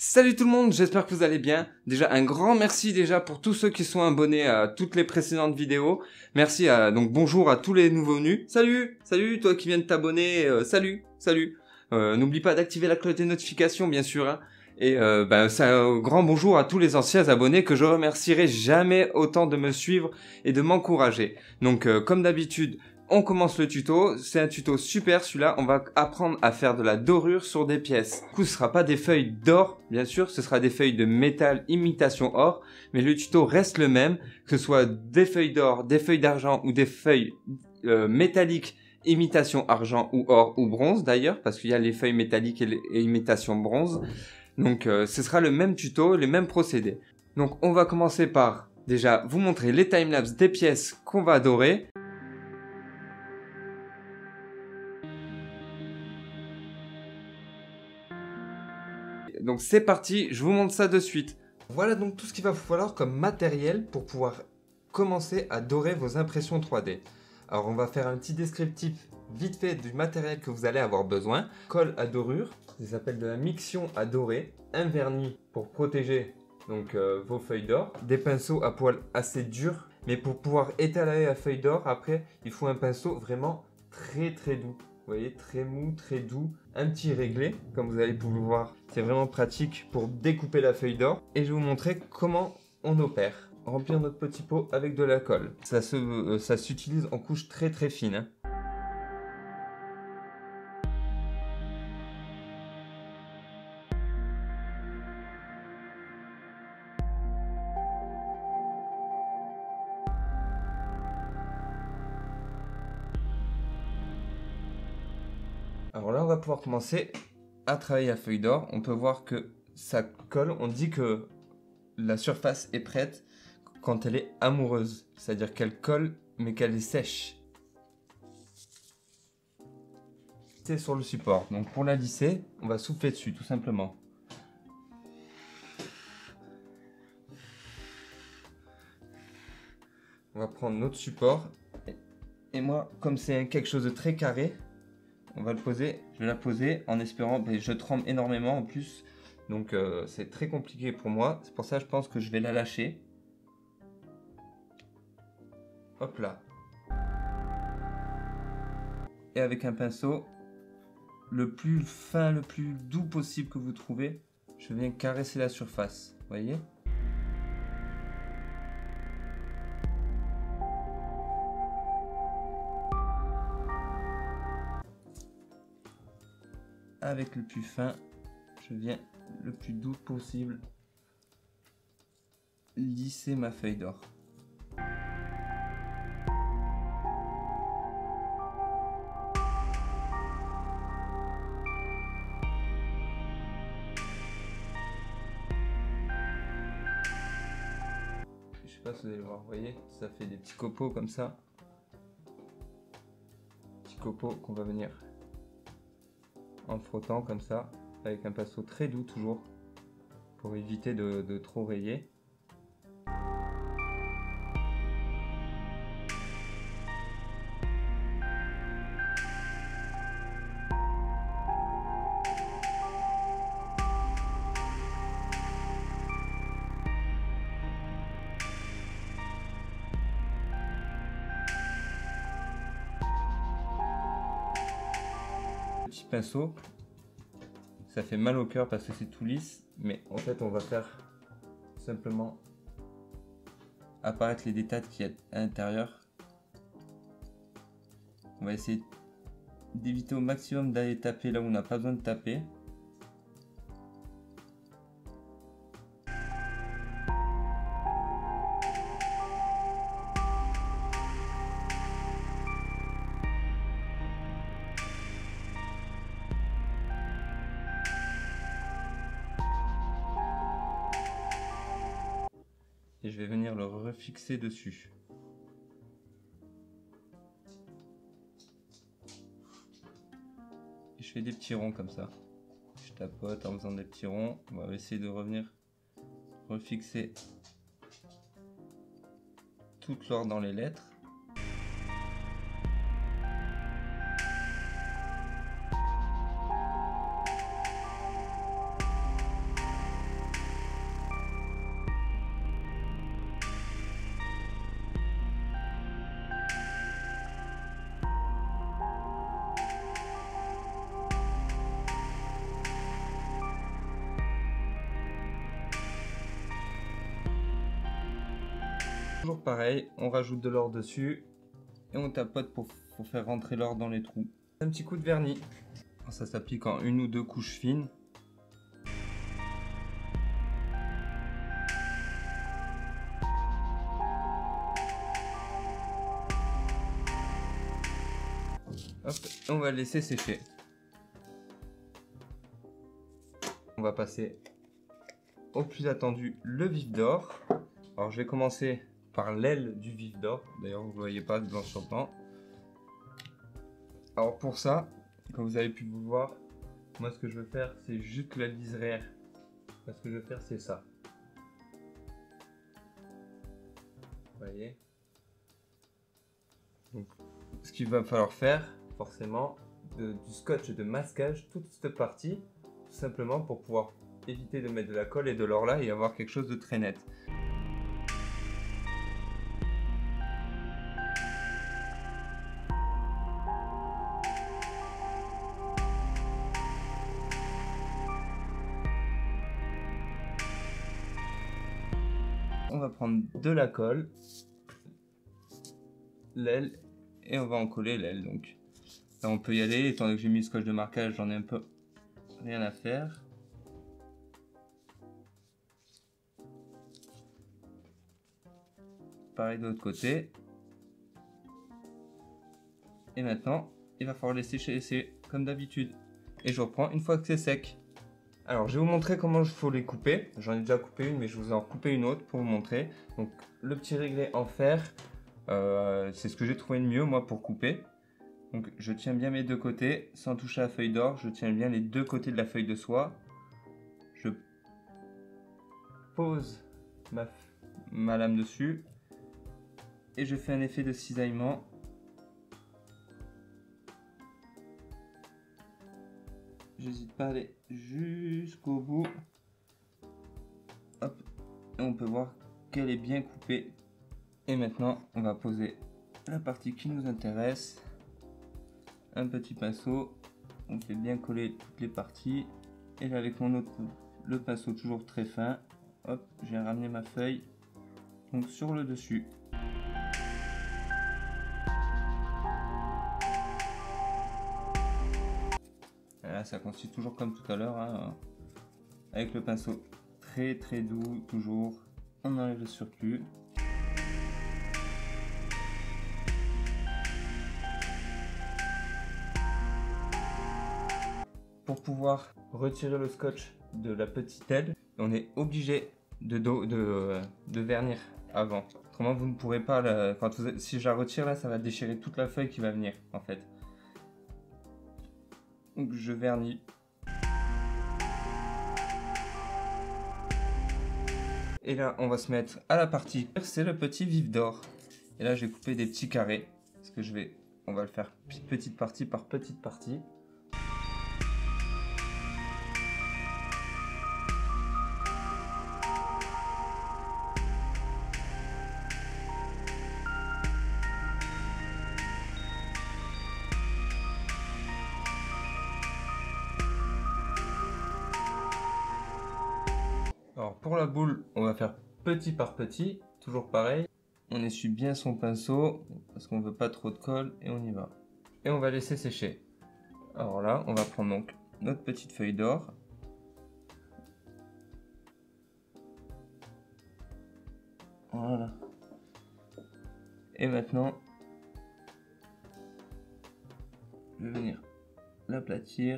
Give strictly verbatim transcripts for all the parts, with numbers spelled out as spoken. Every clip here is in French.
Salut tout le monde, j'espère que vous allez bien. Déjà un grand merci déjà pour tous ceux qui sont abonnés à toutes les précédentes vidéos. Merci à donc bonjour à tous les nouveaux venus. Salut, salut toi qui viens de t'abonner. Euh, salut, salut. Euh, N'oublie pas d'activer la cloche des notifications bien sûr. Hein. Et euh, ben, c'est un grand bonjour à tous les anciens abonnés que je remercierai jamais autant de me suivre et de m'encourager. Donc euh, comme d'habitude. On commence le tuto, c'est un tuto super celui-là, on va apprendre à faire de la dorure sur des pièces. Du coup ce sera pas des feuilles d'or, bien sûr, ce sera des feuilles de métal imitation or, mais le tuto reste le même, que ce soit des feuilles d'or, des feuilles d'argent ou des feuilles euh, métalliques imitation argent ou or ou bronze d'ailleurs, parce qu'il y a les feuilles métalliques et, les, et imitation bronze. Donc euh, ce sera le même tuto, les mêmes procédés. Donc on va commencer par déjà vous montrer les timelapses des pièces qu'on va dorer. Donc c'est parti, je vous montre ça de suite. Voilà donc tout ce qu'il va vous falloir comme matériel pour pouvoir commencer à dorer vos impressions trois D. Alors on va faire un petit descriptif vite fait du matériel que vous allez avoir besoin. Colle à dorure, ça s'appelle de la miction à dorer, un vernis pour protéger donc euh, vos feuilles d'or, des pinceaux à poils assez durs, mais pour pouvoir étaler la feuille d'or, après il faut un pinceau vraiment très très doux. Vous voyez, très mou, très doux, un petit réglé, comme vous allez pouvoir le voir. C'est vraiment pratique pour découper la feuille d'or. Et je vais vous montrer comment on opère. Remplir notre petit pot avec de la colle. Ça se, euh, ça s'utilise en couche très très fine. Hein. Alors là, on va pouvoir commencer à travailler la feuille d'or. On peut voir que ça colle. On dit que la surface est prête quand elle est amoureuse. C'est-à-dire qu'elle colle, mais qu'elle est sèche. C'est sur le support. Donc pour la lisser, on va souffler dessus, tout simplement. On va prendre notre support. Et moi, comme c'est quelque chose de très carré, on va le poser, je vais la poser en espérant, ben, je tremble énormément en plus, donc euh, c'est très compliqué pour moi, c'est pour ça que je pense que je vais la lâcher. Hop là. Et avec un pinceau, le plus fin, le plus doux possible que vous trouvez, je viens caresser la surface, vous voyez ? Avec le plus fin, je viens le plus doux possible lisser ma feuille d'or. Je sais pas si vous allez voir, vous voyez, ça fait des petits copeaux comme ça. Petits copeaux qu'on va venir en frottant comme ça, avec un pinceau très doux toujours, pour éviter de, de trop rayer. Petit pinceau, ça fait mal au cœur parce que c'est tout lisse, mais en fait on va faire simplement apparaître les détails qu'il y a à l'intérieur. On va essayer d'éviter au maximum d'aller taper là où on n'a pas besoin de taper. Et je vais venir le refixer dessus. Et je fais des petits ronds comme ça. Je tapote en faisant des petits ronds. On va essayer de revenir refixer toute l'or dans les lettres. Toujours pareil, on rajoute de l'or dessus et on tapote pour, pour faire rentrer l'or dans les trous. Un petit coup de vernis. Ça s'applique en une ou deux couches fines. Hop, on va le laisser sécher. On va passer au plus attendu, le vif d'or. Alors je vais commencer par l'aile du vif d'or. D'ailleurs vous ne voyez pas blanc sur blanc. Alors pour ça, comme vous avez pu vous voir, moi ce que je veux faire c'est juste la liserère. Ce que je veux faire c'est ça. Vous voyez. Donc ce qu'il va falloir faire forcément, de, du scotch de masquage toute cette partie, tout simplement pour pouvoir éviter de mettre de la colle et de l'or là et avoir quelque chose de très net. On va prendre de la colle, l'aile, et on va en coller l'aile. Donc là on peut y aller, étant donné que j'ai mis le scotch de marquage, j'en ai un peu rien à faire. Pareil de l'autre côté. Et maintenant, il va falloir les sécher, laisser comme d'habitude. Et je reprends une fois que c'est sec. Alors, je vais vous montrer comment il faut les couper. J'en ai déjà coupé une, mais je vous en couper une autre pour vous montrer. Donc, le petit réglet en fer, euh, c'est ce que j'ai trouvé de mieux, moi, pour couper. Donc, je tiens bien mes deux côtés, sans toucher à la feuille d'or. Je tiens bien les deux côtés de la feuille de soie. Je pose ma, ma lame dessus. Et je fais un effet de cisaillement. J'hésite pas à aller jusqu'au bout. Hop. Et on peut voir qu'elle est bien coupée. Et maintenant, on va poser la partie qui nous intéresse. Un petit pinceau. On fait bien coller toutes les parties. Et là, avec mon autre coup, le pinceau toujours très fin. Hop, j'ai ramené ma feuille. Donc sur le dessus. Là, ça continue toujours comme tout à l'heure, hein, avec le pinceau très très doux, toujours. On enlève le surplus. Pour pouvoir retirer le scotch de la petite aile, on est obligé de, de, de, de vernir avant. Autrement, vous ne pourrez pas, la, quand vous, si je la retire là, ça va déchirer toute la feuille qui va venir en fait. Donc je vernis. Et là, on va se mettre à la partie, c'est le petit vif d'or. Et là, j'ai coupé des petits carrés. Parce que je vais, on va le faire petite partie par petite partie. Alors pour la boule, on va faire petit par petit, toujours pareil. On essuie bien son pinceau parce qu'on veut pas trop de colle et on y va. Et on va laisser sécher. Alors là, on va prendre donc notre petite feuille d'or. Voilà. Et maintenant, je vais venir l'aplatir.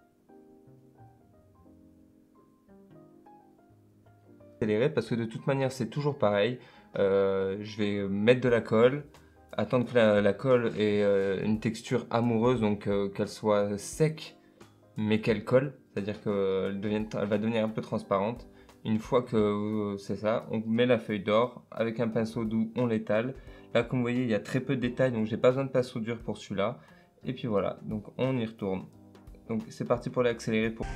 Parce que de toute manière c'est toujours pareil, euh, je vais mettre de la colle, attendre que la, la colle ait euh, une texture amoureuse, donc euh, qu'elle soit sec mais qu'elle colle, c'est-à-dire qu'elle elle va devenir un peu transparente. Une fois que euh, c'est ça, on met la feuille d'or, avec un pinceau doux on l'étale. Là comme vous voyez il y a très peu de détails, donc j'ai pas besoin de pinceau dur pour celui-là. Et puis voilà, donc on y retourne. Donc c'est parti pour l'accélérer. Pour...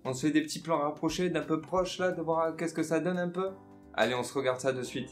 On se fait des petits plans rapprochés, d'un peu proches là, de voir qu'est-ce que ça donne un peu. Allez, on se regarde ça de suite.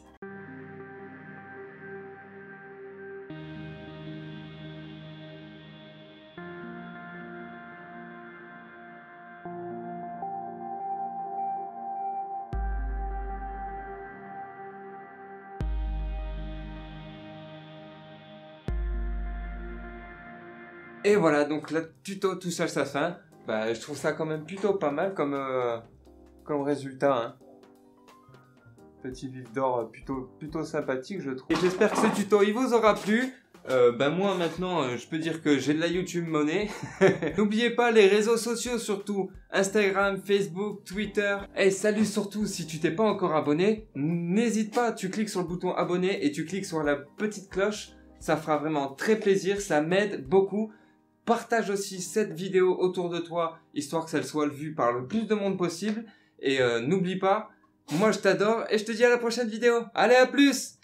Et voilà, donc le tuto tout seul ça fin. Bah, je trouve ça quand même plutôt pas mal comme, euh, comme résultat. Hein. Petit vif d'or plutôt, plutôt sympathique, je trouve. Et j'espère que ce tuto il vous aura plu. Euh, ben moi maintenant, euh, je peux dire que j'ai de la YouTube monnaie. N'oubliez pas les réseaux sociaux surtout. Instagram, Facebook, Twitter. Et salut surtout, si tu t'es pas encore abonné, n'hésite pas, tu cliques sur le bouton abonner et tu cliques sur la petite cloche. Ça fera vraiment très plaisir, ça m'aide beaucoup. Partage aussi cette vidéo autour de toi, histoire que ça soit vue par le plus de monde possible. Et euh, n'oublie pas, moi je t'adore et je te dis à la prochaine vidéo. Allez, à plus!